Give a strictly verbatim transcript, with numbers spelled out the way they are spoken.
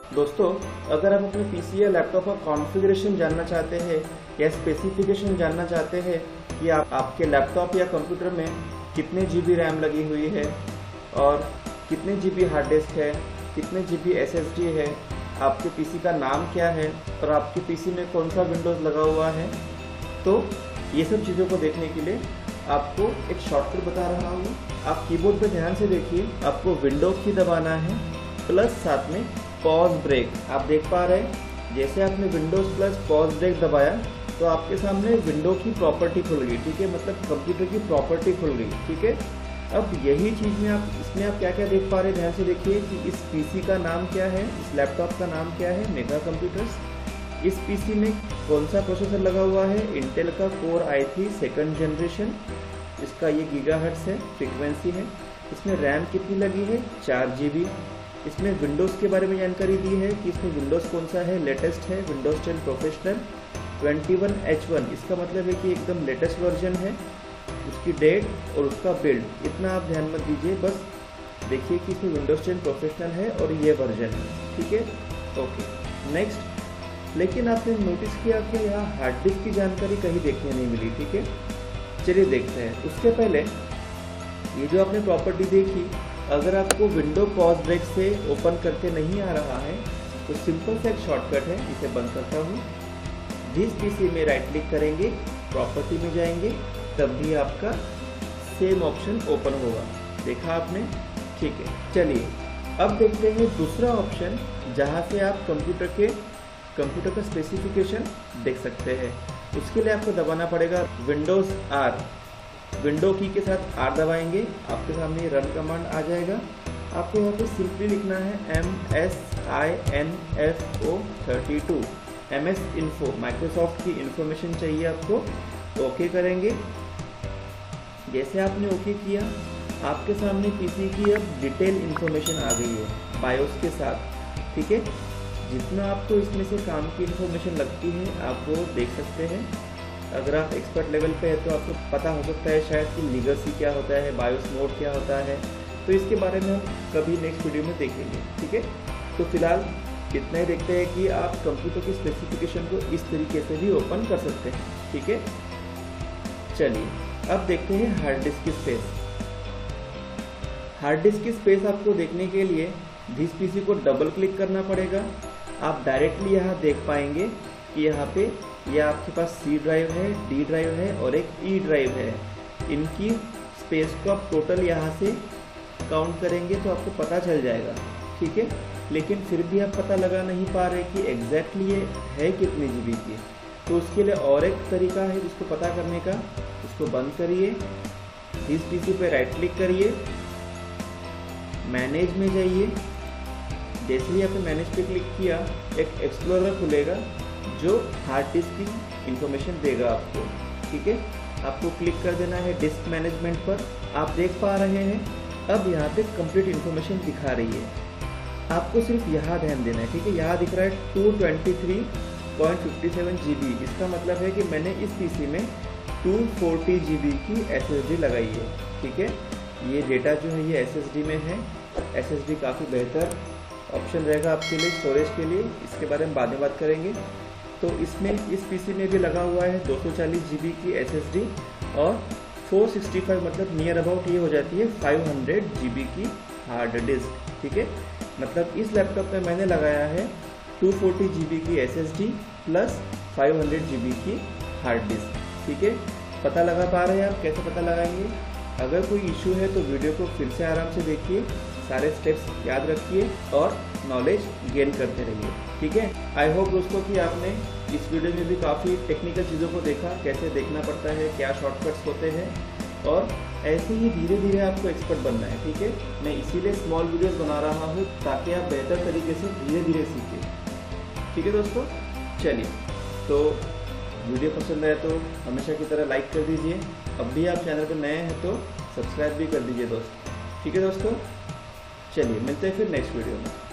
दोस्तों, अगर आप अपने पीसी या लैपटॉप का कॉन्फ़िगरेशन जानना चाहते हैं या स्पेसिफिकेशन जानना चाहते हैं कि आप आपके लैपटॉप या कंप्यूटर में कितने जीबी रैम लगी हुई है और कितने जीबी हार्ड डिस्क है, कितने जीबी एसएसडी है, आपके पीसी का नाम क्या है और आपके पीसी में कौन सा विंडोज़ लगा हुआ है, तो ये सब चीज़ों को देखने के लिए आपको एक शॉर्टकट बता रहा हूँ। आप कीबोर्ड पे ध्यान से देखिए, आपको विंडो की दबाना है प्लस साथ में पॉज ब्रेक। आप देख पा रहे हैं जैसे आपने विंडोज प्लस पॉज ब्रेक दबाया तो आपके सामने विंडो की प्रॉपर्टी खुल गई, ठीक है, मतलब कंप्यूटर की प्रॉपर्टी खुल गई, ठीक है। अब यही चीज़ में आप इसमें आप क्या क्या देख पा रहे हैं, ध्यान से देखिए कि इस पीसी का नाम क्या है, इस लैपटॉप का नाम क्या है, मेगा कंप्यूटर्स। इस पीसी में कौन सा प्रोसेसर लगा हुआ है, इंटेल का core I three second generation, इसका ये गीगाहर्ट्ज़ है, फ्रीक्वेंसी है। इसमें रैम कितनी लगी है, चार जी बी। इसमें विंडोज़ के बारे में जानकारी दी है कि इसमें विंडोज़ कौन सा है, लेटेस्ट है, Windows ten professional twenty one H one, इसका मतलब है कि एकदम लेटेस्ट वर्जन है। उसकी डेट और उसका बिल्ड, इतना आप ध्यान मत दीजिए, बस देखिए कि इसमें विंडोज़ टेन प्रोफेशनल है और ये वर्जन है, ठीक है। Okay, next. लेकिन आपने नोटिस किया कि यहाँ हार्ड डिस्क की जानकारी कहीं देखने नहीं मिली, ठीक है। चलिए देखते हैं। उससे पहले ये जो आपने प्रॉपर्टी देखी, अगर आपको विंडो पॉज ब्रेक से ओपन करके नहीं आ रहा है तो सिंपल सा एक शॉर्टकट है, इसे बंद करता हूँ। जिस पीसी में राइट क्लिक करेंगे, प्रॉपर्टी में जाएंगे, तब भी आपका सेम ऑप्शन ओपन होगा। देखा आपने, ठीक है। चलिए अब देखते हैं दूसरा ऑप्शन जहाँ से आप कंप्यूटर के कंप्यूटर का स्पेसिफिकेशन देख सकते हैं। उसके लिए आपको दबाना पड़ेगा विंडोज़ आर। विंडो की के साथ आर दबाएंगे, आपके सामने रन कमांड आ जाएगा। आपको यहाँ पे सिंपली लिखना है M S I N F O thirty two, M S info, Microsoft की इन्फॉर्मेशन चाहिए आपको। ओके करेंगे। जैसे आपने ओके किया, आपके सामने पीसी की अब डिटेल इन्फॉर्मेशन आ गई है बायोस के साथ, ठीक है। जितना आपको इसमें से काम की इन्फॉर्मेशन लगती है आप वो देख सकते हैं। अगर आप एक्सपर्ट लेवल पे है तो आपको पता हो सकता है शायद कि लीगेसी क्या होता है, बायोस मोड क्या होता है, तो इसके बारे में हम कभी नेक्स्ट वीडियो में देखेंगे, ठीक है। तो फिलहाल इतना ही देखते हैं कि आप कंप्यूटर की स्पेसिफिकेशन को इस तरीके से भी ओपन कर सकते हैं, ठीक है। चलिए अब देखते हैं हार्ड डिस्क की स्पेस। हार्ड डिस्क की स्पेस आपको देखने के लिए दिस पीसी को डबल क्लिक करना पड़ेगा। आप डायरेक्टली यहाँ देख पाएंगे कि यहाँ पे यह यह आपके पास सी ड्राइव है, डी ड्राइव है और एक ई ड्राइव है। इनकी स्पेस को आप टोटल यहाँ से काउंट करेंगे तो आपको पता चल जाएगा, ठीक है। लेकिन फिर भी आप पता लगा नहीं पा रहे कि एग्जैक्टली ये है कितने जीबी की, तो उसके लिए और एक तरीका है जिसको पता करने का। इसको बंद करिए, इस पीसी पे राइट क्लिक करिए, मैनेज में जाइए। जैसे ही आपने मैनेज पे क्लिक किया, एक एक्सप्लोरर खुलेगा जो हार्ड डिस्क की इंफॉर्मेशन देगा आपको, ठीक है। आपको क्लिक कर देना है डिस्क मैनेजमेंट पर। आप देख पा रहे हैं अब यहाँ पे कंप्लीट इन्फॉर्मेशन दिखा रही है। आपको सिर्फ यहाँ ध्यान देना है, ठीक है। यहाँ दिख रहा है two twenty three point fifty seven G B. इसका मतलब है कि मैंने इस पीसी में टू फोर्टी जी बी की एस एस डी लगाई है, ठीक है। ये डेटा जो है ये एस एस डी में है। एस एस डी काफ़ी बेहतर ऑप्शन रहेगा आपके लिए स्टोरेज के लिए, इसके बारे में बाद में बात करेंगे। तो इसमें इस पीसी में भी लगा हुआ है दो सौ चालीस जी बी की एस एस डी और फोर सिक्सटी फाइव, मतलब नियर अबाउट ये हो जाती है फाइव हंड्रेड जी बी की हार्ड डिस्क, ठीक है। मतलब इस लैपटॉप में मैंने लगाया है टू फोर्टी जी बी की S S D plus five hundred G B की हार्ड डिस्क, ठीक है। पता लगा पा रहे हैं आप, कैसे पता लगाएंगे? अगर कोई इशू है तो वीडियो को फिर से आराम से देखिए, सारे स्टेप्स याद रखिए और नॉलेज गेन करते रहिए, ठीक है। आई होप दोस्तों कि आपने इस वीडियो में भी काफ़ी टेक्निकल चीज़ों को देखा, कैसे देखना पड़ता है, क्या शॉर्टकट्स होते हैं, और ऐसे ही धीरे धीरे आपको एक्सपर्ट बनना है, ठीक है। मैं इसीलिए स्मॉल वीडियोस बना रहा हूँ ताकि आप बेहतर तरीके से धीरे धीरे सीखें, ठीक है दोस्तों। चलिए, तो वीडियो पसंद आए तो हमेशा की तरह लाइक कर दीजिए। अब भी आप चैनल पर नए हैं तो सब्सक्राइब भी कर दीजिए दोस्तों, ठीक है दोस्तों। चलिए मिलते हैं फिर नेक्स्ट वीडियो में।